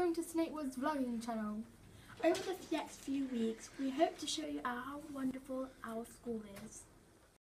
welcome to Snapewood's vlogging channel. Over the next few weeks, we hope to show you how wonderful our school is.